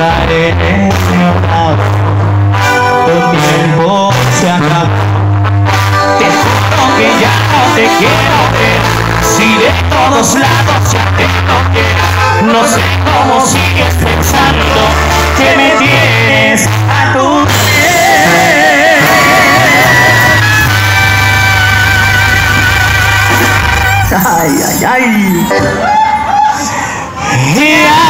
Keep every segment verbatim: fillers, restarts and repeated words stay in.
traeré ahora. Tu tiempo se acabó. Te juro que ya no te quiero ver. Si de todos lados ya te toqué, no sé cómo sigues pensando que me tienes a tu piel. Ay, ay, ay. Ya,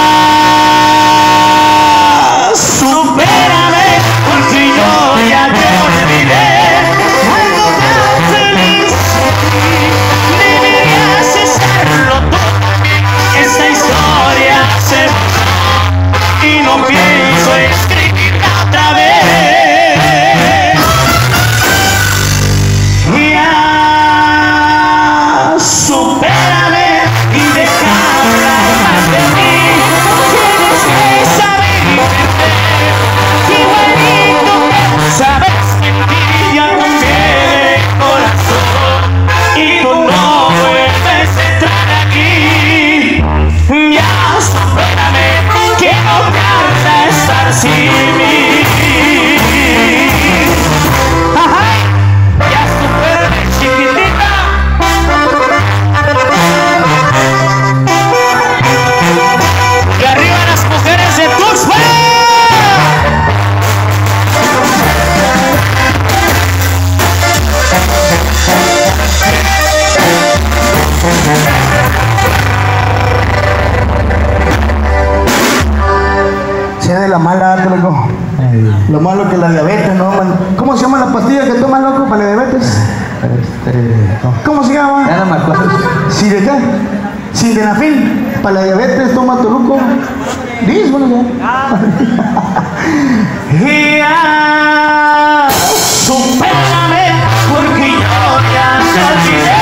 supérame, porque yo ya te olvidé. Algo tan feliz, deberías estarlo tú también. Esta historia se va y no pienso escribirla otra vez. Ya, supérame y deja hablar más de mí. Tienes que saber entender que igualito que sabes mentir, ya cambié de corazón y tú no vuelves a entrar aquí. Ya, supérame, que no tarda estar sin mí. Ajá, ya supérame, chiquitita. Y arriba las mujeres de Tuxpan. Sea de la mala, loco. Lo malo que la diabetes, ¿no? Man? ¿Cómo se llama la pastilla que tomas, loco, para la diabetes? Este, no, ¿Cómo se llama? ya no me acuerdo. ¿Sí de qué? Sildenafil. Para la diabetes toma Toluco. Dice, bueno, ya. Ya, supérame, porque yo ya te olvidé.